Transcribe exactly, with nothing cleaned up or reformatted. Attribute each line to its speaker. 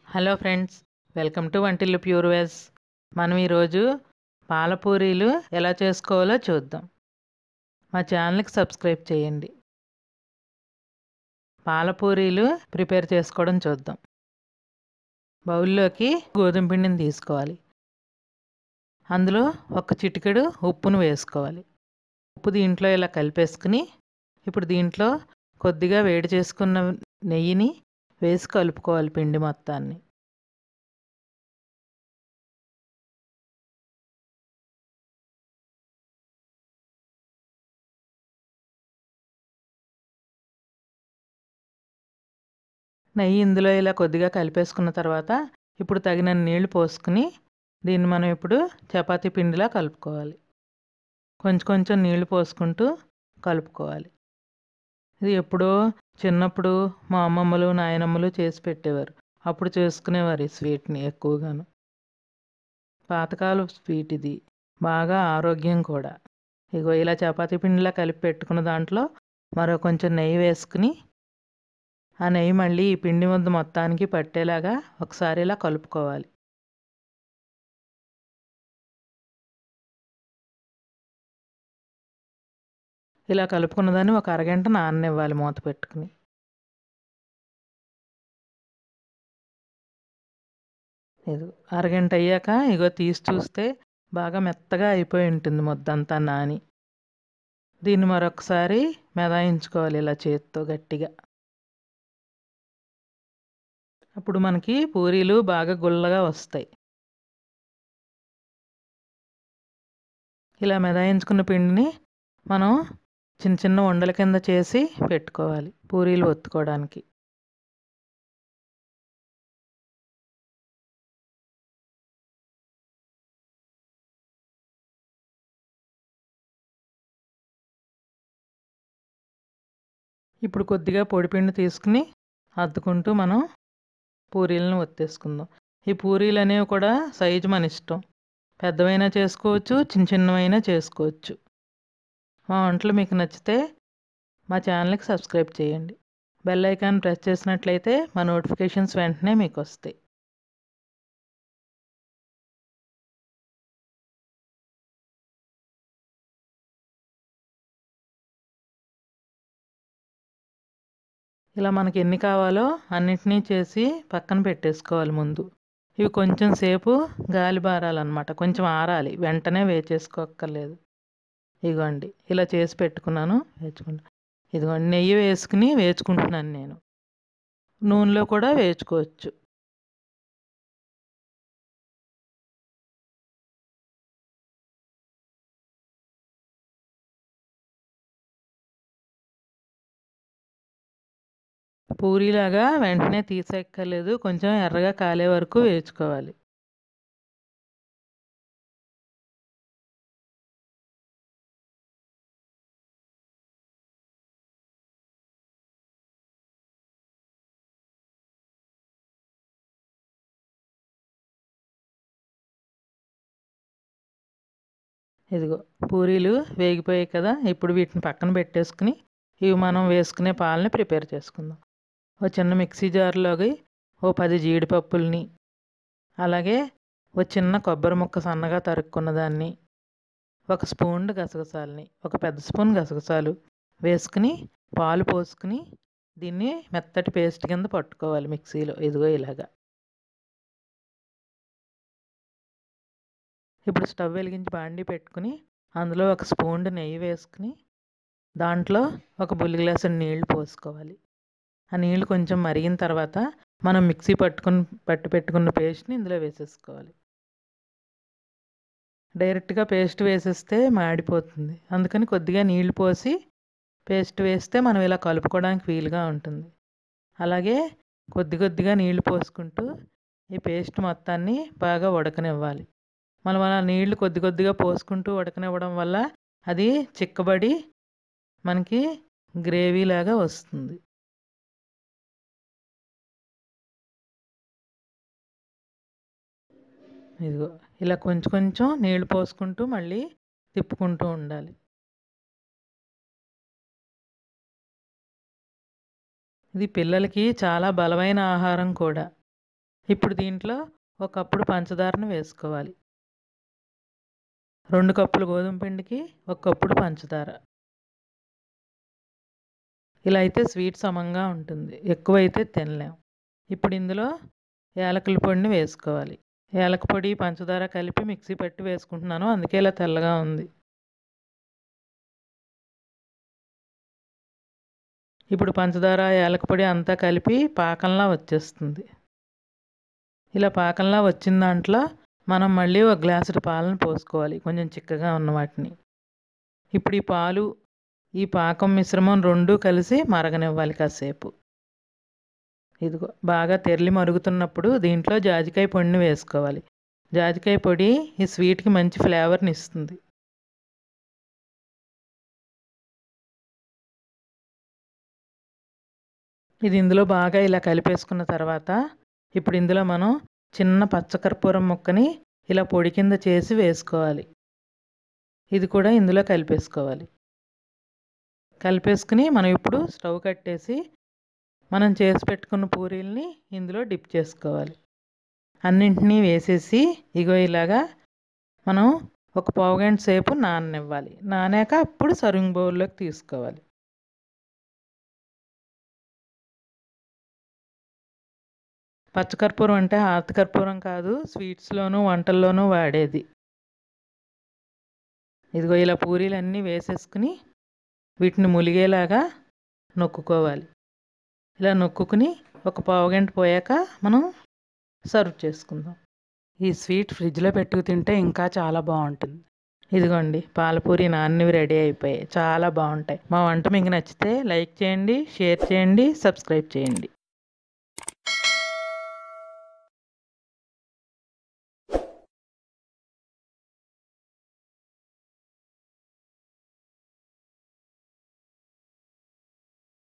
Speaker 1: Hello friends, welcome to Vantillu pure veg. మనం ఈరోజు పాల పూరీలు ఎలా చేసుకోవాలో చూద్దాం. మా ఛానల్కి సబ్స్క్రైబ్ చేయండి. పాల పూరీలు ప్రిపేర్ చేసుకోవడం చూద్దాం. బౌల్లోకి గోధుమ పిండిని తీసుకోవాలి. అందులో ఒక చిటికెడు ఉప్పును వేసుకోవాలి. ఉప్పు దీంట్లో ఇలా కలిపేసుకుని ఇప్పుడు దీంట్లో కొద్దిగా వేడి చేసుకున్న నెయ్యిని వేసి కలుపుకోవాలి పిండి మొత్తాన్ని. నెయ్యి ఇందులో ఇలా కొద్దిగా కలిపేసుకున్న తర్వాత ఇప్పుడు తగినన్ని నీళ్లు పోసుకుని దీన్ని మనం ఇప్పుడు చపాతీ పిండిలా కలుపుకోవాలి. కొంచెం కొంచెం నీళ్లు పోసుకుంటూ కలుపుకోవాలి. ఇది ఎప్పుడో చిన్నప్పుడు మా అమ్మమ్మలు నాయనమ్మలు చేసి పెట్టేవారు. అప్పుడు చేసుకునేవారు ఈ స్వీట్ని ఎక్కువగాను. పాతకాలం స్వీట్ ఇది, బాగా ఆరోగ్యం కూడా. ఇగో ఇలా చపాతీ పిండిలా కలిపి పెట్టుకున్న దాంట్లో మరో కొంచెం నెయ్యి వేసుకుని ఆ నెయ్యి మళ్ళీ ఈ పిండి ముద్ద మొత్తానికి పట్టేలాగా ఒకసారి ఇలా కలుపుకోవాలి. ఇలా కలుపుకున్న దాన్ని ఒక అరగంట నాననివ్వాలి మూత పెట్టుకుని. ఇది అరగంట అయ్యాక ఇగో తీసి చూస్తే బాగా మెత్తగా అయిపోయి ఉంటుంది ముద్దంతా నాని. దీన్ని మరొకసారి మెదాయించుకోవాలి ఇలా చేత్తో గట్టిగా. అప్పుడు మనకి పూరీలు బాగా గుల్లగా వస్తాయి. ఇలా మెదాయించుకున్న పిండిని మనం చిన్న చిన్న ఉండల కింద చేసి పెట్టుకోవాలి పూరీలు ఒత్తుకోవడానికి. ఇప్పుడు కొద్దిగా పొడిపిండి తీసుకుని అద్దుకుంటూ మనం పూరీలను ఒత్తేసుకుందాం. ఈ పూరీలు అనేవి కూడా సైజు మన ఇష్టం. పెద్దవైనా చేసుకోవచ్చు, చిన్న చిన్నవైనా చేసుకోవచ్చు. మా వంటలు మీకు నచ్చితే మా ఛానల్కి సబ్స్క్రైబ్ చేయండి. బెల్ ఐకాన్ ప్రెస్ చేసినట్లయితే మా నోటిఫికేషన్స్ వెంటనే మీకు వస్తాయి. ఇలా మనకి ఎన్ని కావాలో అన్నిటినీ చేసి పక్కన పెట్టేసుకోవాలి ముందు. ఇవి కొంచెం సేపు గాలి బారాలన్నమాట, కొంచెం ఆరాలి, వెంటనే వేచేసుకోక్కర్లేదు. ఇదిగోండి ఇలా చేసి పెట్టుకున్నాను, వేచుకుంటా. ఇదిగోండి నెయ్యి వేసుకుని వేచుకుంటున్నాను నేను. నూనెలో కూడా వేచుకోవచ్చు. పూరీలాగా వెంటనే తీసేయక్కర్లేదు, కొంచెం ఎర్రగా కాలే వరకు వేచుకోవాలి. ఇదిగో పూరీలు వేగిపోయాయి కదా, ఇప్పుడు వీటిని పక్కన పెట్టేసుకుని ఇవి మనం వేసుకునే పాలని ప్రిపేర్ చేసుకుందాం. ఒక చిన్న మిక్సీ జార్లోకి ఓ పది జీడిపప్పుల్ని, అలాగే ఒక చిన్న కొబ్బరి ముక్క సన్నగా తరుక్కున్న దాన్ని, ఒక స్పూన్ గసగసాలని, ఒక పెద్ద స్పూన్ గసగసాలు వేసుకుని పాలు పోసుకుని దీన్ని మెత్తటి పేస్ట్ కింద పట్టుకోవాలి మిక్సీలో. ఇదిగో ఇలాగా. ఇప్పుడు స్టవ్ వెలిగించి బాండీ పెట్టుకుని అందులో ఒక స్పూన్ నెయ్యి వేసుకుని దాంట్లో ఒక బుల్లి గ్లాసు నీళ్లు పోసుకోవాలి. ఆ నీళ్లు కొంచెం మరిగిన తర్వాత మనం మిక్సీ పట్టుకుని పట్టు పెట్టుకున్న పేస్ట్ని ఇందులో వేసేసుకోవాలి. డైరెక్ట్గా పేస్ట్ వేసేస్తే మాడిపోతుంది, అందుకని కొద్దిగా నీళ్లు పోసి పేస్ట్ వేస్తే మనం ఇలా కలుపుకోవడానికి వీలుగా ఉంటుంది. అలాగే కొద్ది కొద్దిగా నీళ్లు పోసుకుంటూ ఈ పేస్ట్ మొత్తాన్ని బాగా ఉడకనివ్వాలి. మనం అలా నీళ్లు కొద్ది కొద్దిగా పోసుకుంటూ ఉడకనివ్వడం వల్ల అది చిక్కబడి మనకి గ్రేవీలాగా వస్తుంది. ఇదిగో ఇలా కొంచెం కొంచెం నీళ్లు పోసుకుంటూ మళ్ళీ తిప్పుకుంటూ ఉండాలి. ఇది పిల్లలకి చాలా బలమైన ఆహారం కూడా. ఇప్పుడు దీంట్లో ఒక కప్పుడు పంచదారను వేసుకోవాలి. రెండు కప్పులు గోధుమ పిండికి ఒక కప్పుడు పంచదార. ఇలా అయితే స్వీట్ సమంగా ఉంటుంది. ఎక్కువైతే తినలేం. ఇప్పుడు ఇందులో యాలకుల పొడిని వేసుకోవాలి. యాలక పొడి, పంచదార కలిపి మిక్సీ పట్టి వేసుకుంటున్నాను. అందుకే ఇలా తెల్లగా ఉంది. ఇప్పుడు పంచదార, యాలక పొడి అంతా కలిపి పాకంలా వచ్చేస్తుంది. ఇలా పాకంలా వచ్చిన దాంట్లో మనం మళ్ళీ ఒక గ్లాసుడు పాలను పోసుకోవాలి, కొంచెం చిక్కగా ఉన్న వాటిని. ఇప్పుడు ఈ పాలు, ఈ పాకం మిశ్రమం రెండూ కలిసి మరగనివ్వాలి కాసేపు. ఇదిగో బాగా తెరలి మరుగుతున్నప్పుడు దీంట్లో జాజికాయ పొడిని వేసుకోవాలి. జాజికాయ పొడి ఈ స్వీట్కి మంచి ఫ్లేవర్ని ఇస్తుంది. ఇది ఇందులో బాగా ఇలా కలిపేసుకున్న తర్వాత ఇప్పుడు ఇందులో మనం చిన్న పచ్చకర్పూరం ముక్కని ఇలా పొడి కింద చేసి వేసుకోవాలి. ఇది కూడా ఇందులో కలిపేసుకోవాలి. కలిపేసుకుని మనం ఇప్పుడు స్టవ్ కట్టేసి మనం చేసి పెట్టుకున్న పూరీల్ని ఇందులో డిప్ చేసుకోవాలి. అన్నింటినీ వేసేసి ఇగో ఇలాగా మనం ఒక పావుగంట సేపు నాననివ్వాలి. నానాక అప్పుడు సర్వింగ్ బౌల్లోకి తీసుకోవాలి. పచ్చకర్పూరం అంటే హారతి కర్పూరం కాదు, స్వీట్స్లోనూ వంటల్లోనూ వాడేది. ఇదిగో ఇలా పూరీలన్నీ వేసేసుకుని వీటిని ములిగేలాగా నొక్కుకోవాలి. ఇలా నొక్కుని ఒక పావుగంట పోయాక మనం సర్వ్ చేసుకుందాం. ఈ స్వీట్ ఫ్రిడ్జ్లో పెట్టుకు తింటే ఇంకా చాలా బాగుంటుంది. ఇదిగోండి పాలపూరి నాన్నవి రెడీ అయిపోయాయి. చాలా బాగుంటాయి. మా వంట మీకు నచ్చితే లైక్ చేయండి, షేర్ చేయండి, సబ్స్క్రైబ్ చేయండి.